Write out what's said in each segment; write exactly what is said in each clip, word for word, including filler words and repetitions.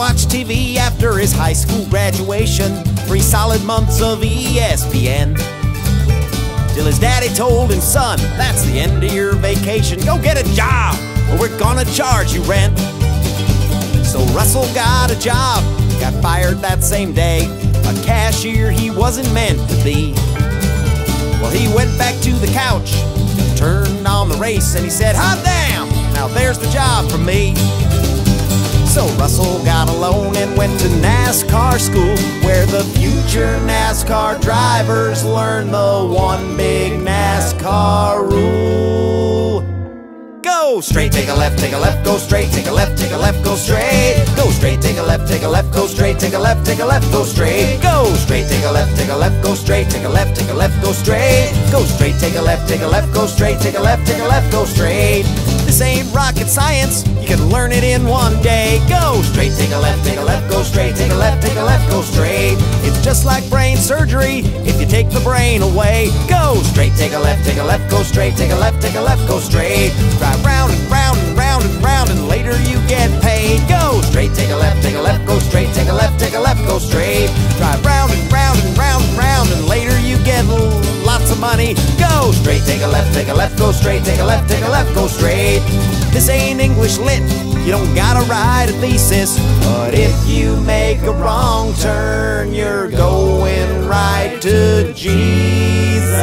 watch T V after his high school graduation. Three solid months of E S P N. Till his daddy told him, son, that's the end of your vacation. Go get a job, or we're gonna charge you rent. So Russell got a job, got fired that same day. A cashier he wasn't meant to be. Well, he went back to the couch, turned on the race, and he said, hot damn, now there's the job for me. So Russell got a loan and went to NASCAR school, where the future NASCAR drivers learn the one big NASCAR rule. Go straight, take a left, take a left, go straight, take a left, take a left, go straight. Go straight, take a left, take a left, go straight, take a left, take a left, go straight. Go straight, take a left, take a left, go straight, take a left, take a left, go straight. Go straight, take a left, take a left, go straight, take a left, take a left, go straight. This ain't rocket science, you can learn it in one day. Go straight, take a left, take a left, go straight, take a left, take a left, go straight. It's just like brain surgery, if you take the brain away. Go straight, take a left, take a left, go straight, take a left, take a left, go straight. Drive round and round and round and round, and later you get paid. Go straight, take a left, take a left, go straight, take a left, take a left, go straight. Drive round and round and round and round, and later you get lots of money. Go straight, take a left, take a left, go straight, take a left, take a left, go straight. This ain't English lit, you don't gotta write a thesis. But if you make a wrong turn, you're going right to Jesus.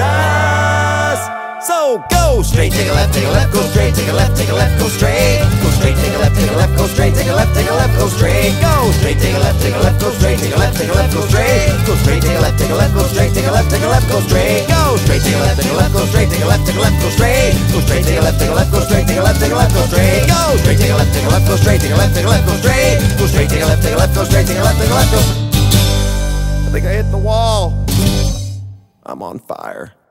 So go straight, take a left, take a left, go straight, take a left, take a left, go straight. Go straight, take a left, take a left, go straight, take a left, take a left, go straight. Go straight, take a left, take a left, go straight, take a left, take a left, go straight. Go straight, take a left, take a left, go straight, take a left, take a left, go straight. Go straight, take a left, take a left, go straight, take a left, take a left, go straight. Go straight, take a left, take a left, go straight, take a left, take a left, go straight. Go straight, take a left, take a left, go straight, take a left, take a left, go straight. Go straight, take a left, take a left, go straight, take a left, take a left, go. I think I hit the wall. I'm on fire.